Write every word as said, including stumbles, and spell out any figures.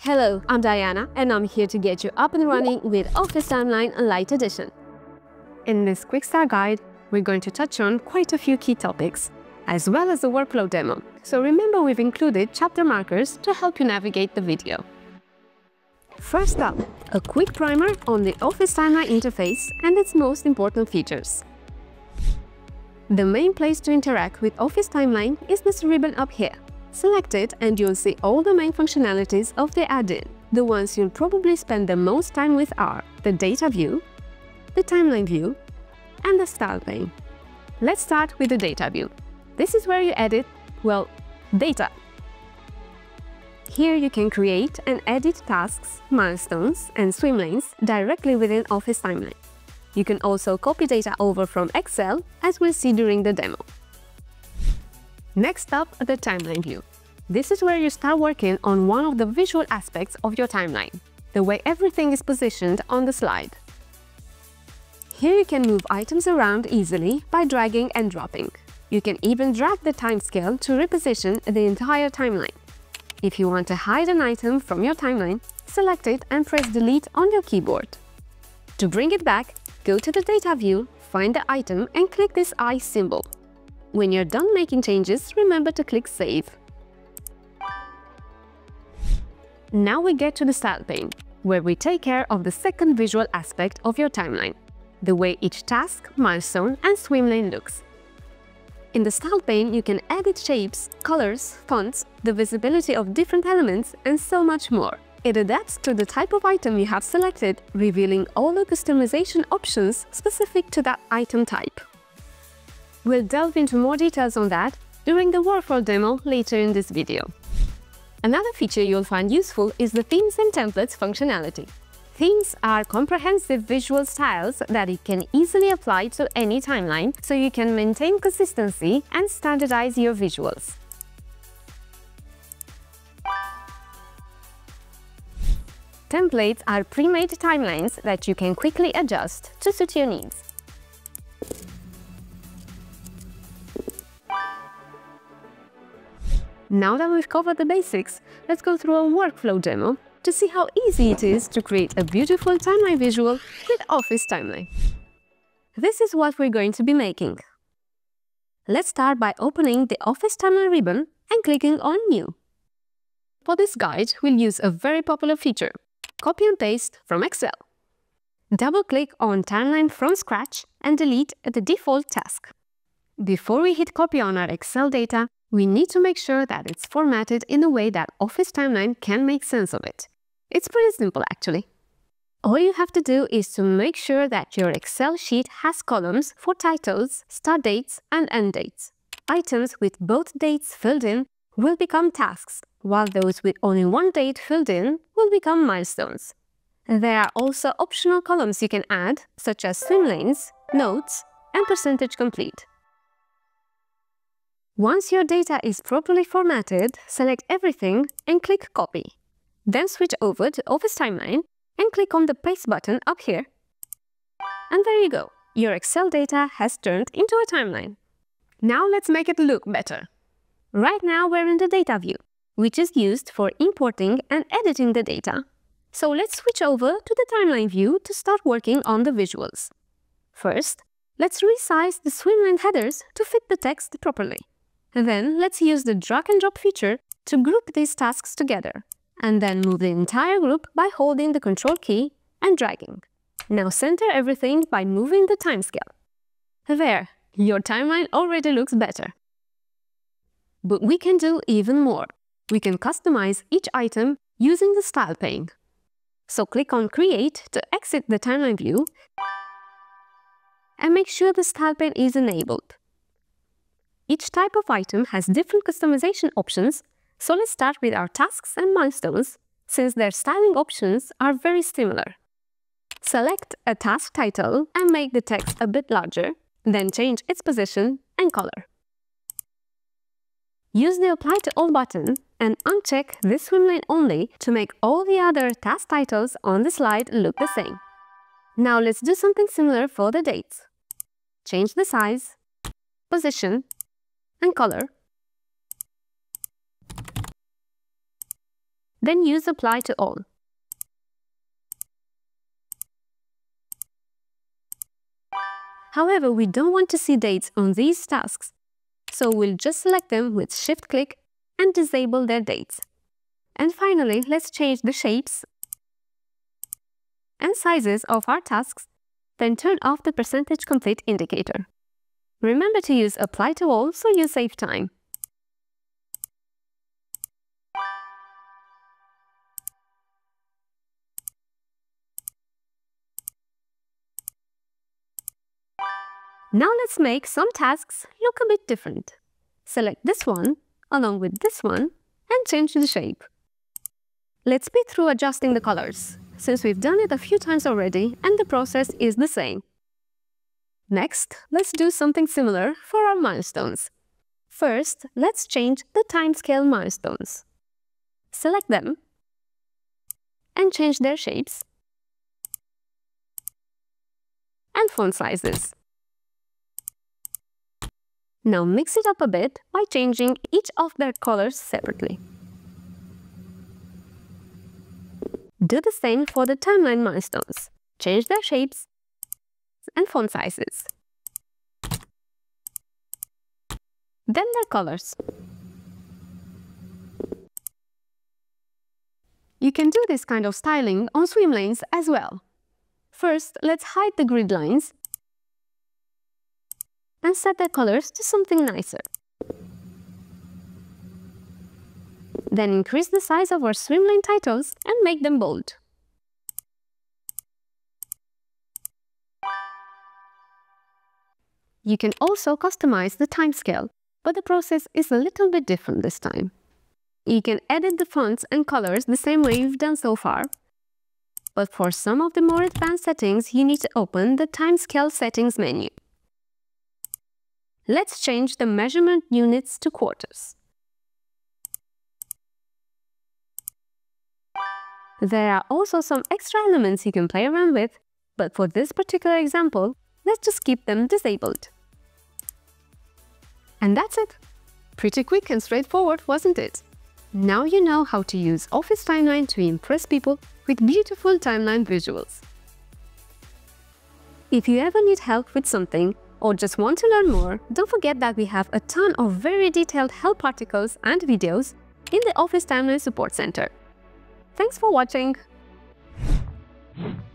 Hello, I'm Diana and I'm here to get you up and running with Office Timeline Lite Edition. In this quick start guide, we're going to touch on quite a few key topics, as well as the workflow demo. So remember, we've included chapter markers to help you navigate the video. First up, a quick primer on the Office Timeline interface and its most important features. The main place to interact with Office Timeline is this ribbon up here. Select it and you'll see all the main functionalities of the add-in. The ones you'll probably spend the most time with are the Data View, the Timeline View, and the Style pane. Let's start with the Data View. This is where you edit, well, data. Here you can create and edit tasks, milestones, and swim lanes directly within Office Timeline. You can also copy data over from Excel, as we'll see during the demo. Next up, the Timeline View. This is where you start working on one of the visual aspects of your timeline, the way everything is positioned on the slide. Here you can move items around easily by dragging and dropping. You can even drag the timescale to reposition the entire timeline. If you want to hide an item from your timeline, select it and press Delete on your keyboard. To bring it back, go to the Data View, find the item and click this eye symbol. When you're done making changes, remember to click Save. Now we get to the Style pane, where we take care of the second visual aspect of your timeline, the way each task, milestone, and swim lane looks. In the Style pane, you can edit shapes, colors, fonts, the visibility of different elements, and so much more. It adapts to the type of item you have selected, revealing all the customization options specific to that item type. We'll delve into more details on that during the workflow demo later in this video. Another feature you'll find useful is the Themes and Templates functionality. Themes are comprehensive visual styles that you can easily apply to any timeline, so you can maintain consistency and standardize your visuals. Templates are pre-made timelines that you can quickly adjust to suit your needs. Now that we've covered the basics, let's go through a workflow demo to see how easy it is to create a beautiful timeline visual with Office Timeline. This is what we're going to be making. Let's start by opening the Office Timeline ribbon and clicking on New. For this guide, we'll use a very popular feature, copy and paste from Excel. Double-click on Timeline from scratch and delete the default task. Before we hit copy on our Excel data, we need to make sure that it's formatted in a way that Office Timeline can make sense of it. It's pretty simple, actually. All you have to do is to make sure that your Excel sheet has columns for titles, start dates, and end dates. Items with both dates filled in will become tasks, while those with only one date filled in will become milestones. There are also optional columns you can add, such as swim lanes, notes, and percentage complete. Once your data is properly formatted, select everything and click Copy. Then switch over to Office Timeline and click on the Paste button up here. And there you go, your Excel data has turned into a timeline. Now let's make it look better. Right now we're in the Data View, which is used for importing and editing the data. So let's switch over to the Timeline View to start working on the visuals. First, let's resize the swim lane headers to fit the text properly. Then let's use the drag and drop feature to group these tasks together, and then move the entire group by holding the Control key and dragging. Now center everything by moving the timescale. There, your timeline already looks better. But we can do even more. We can customize each item using the Style pane. So click on Create to exit the Timeline View and make sure the Style pane is enabled. Each type of item has different customization options, so let's start with our tasks and milestones, since their styling options are very similar. Select a task title and make the text a bit larger, then change its position and color. Use the Apply to All button and uncheck this swim lane only to make all the other task titles on the slide look the same. Now let's do something similar for the dates. Change the size, position, and color. Then use Apply to All. However, we don't want to see dates on these tasks, so we'll just select them with Shift-click and disable their dates. And finally, let's change the shapes and sizes of our tasks, then turn off the percentage complete indicator. Remember to use Apply to All so you save time. Now let's make some tasks look a bit different. Select this one along with this one and change the shape. Let's speed through adjusting the colors, since we've done it a few times already and the process is the same. Next, let's do something similar for our milestones. First, let's change the timescale milestones. Select them and change their shapes and font sizes. Now mix it up a bit by changing each of their colors separately. Do the same for the timeline milestones. Change their shapes and font sizes. Then their colors. You can do this kind of styling on swim lanes as well. First, let's hide the grid lines and set their colors to something nicer. Then increase the size of our swim lane titles and make them bold. You can also customize the timescale, but the process is a little bit different this time. You can edit the fonts and colors the same way you've done so far, but for some of the more advanced settings, you need to open the Timescale Settings menu. Let's change the measurement units to quarters. There are also some extra elements you can play around with, but for this particular example, let's just keep them disabled. And that's it! Pretty quick and straightforward, wasn't it? Now you know how to use Office Timeline to impress people with beautiful timeline visuals. If you ever need help with something, or just want to learn more, don't forget that we have a ton of very detailed help articles and videos in the Office Timeline Support Center. Thanks for watching!